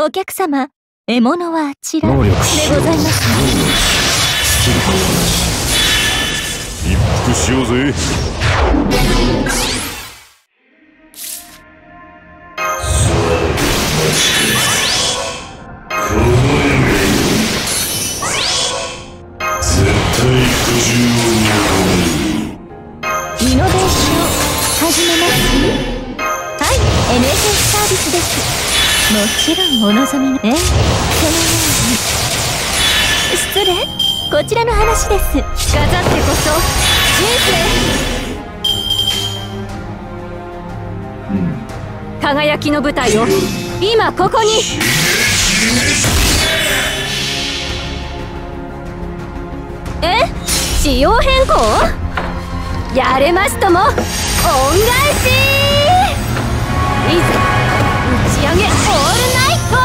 お客様、獲物はあちらでございますね。 一服しようぜ。 イノベーション始めます。はい、NSS サービスです。もちろんお望みのそのように。失礼、こちらの話です。飾ってこそ人生、輝きの舞台を今ここに。仕様変更？やれますとも恩返し。いざ打ち上げオールナイト。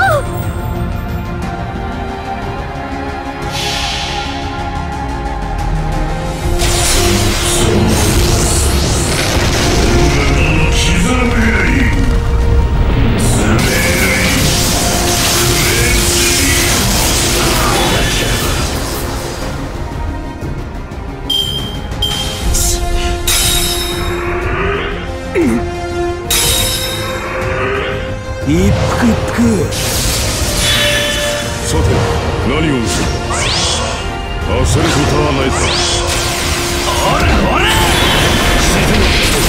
一服一服。さて何をする。焦ることはないさ。おらおら沈む。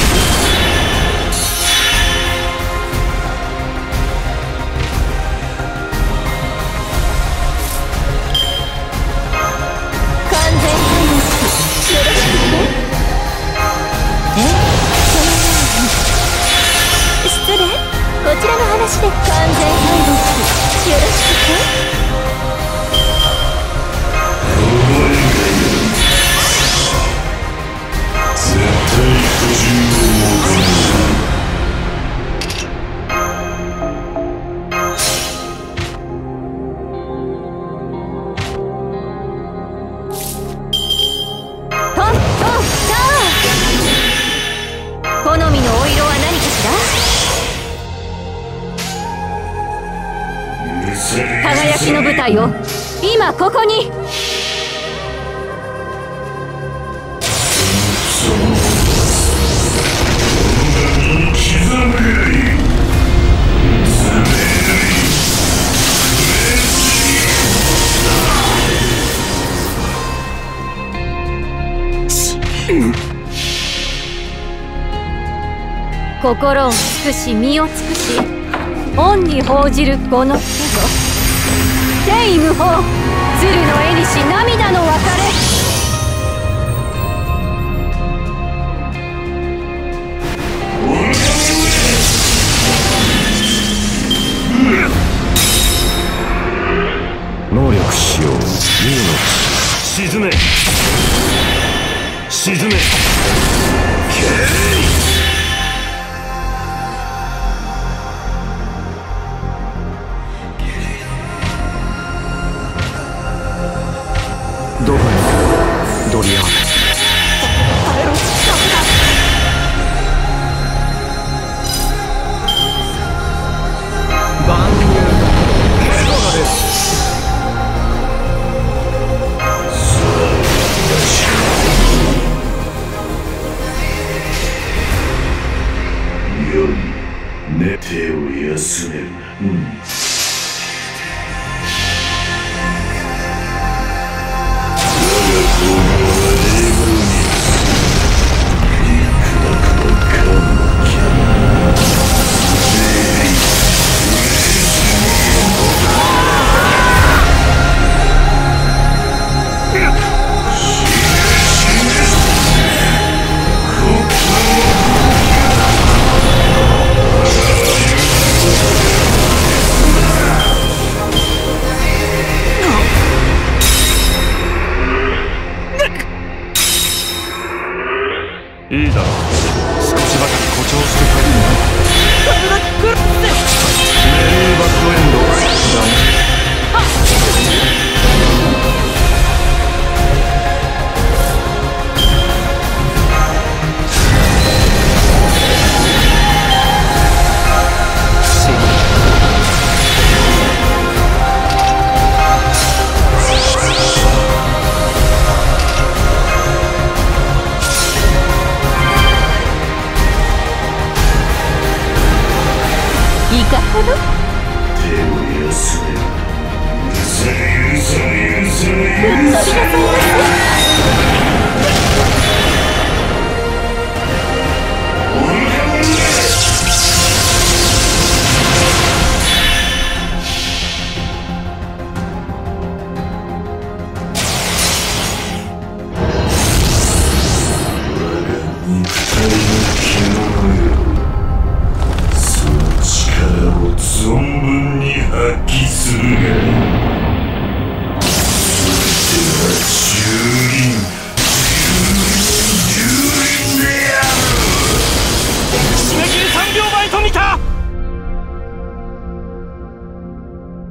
完全開幕よろしくね。そのように。失礼、こちらの話で完全敗北よろしくね。 絶対補充を行好みのお色は何かしら。輝きの舞台を今ここに。心を尽くし身を尽くし恩に報じるこの人ぞ天意無法、鶴の絵にし涙の別れ。 能力使用。沈め沈め。どこにドリアーナ。万有だ。そうです。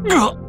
うっ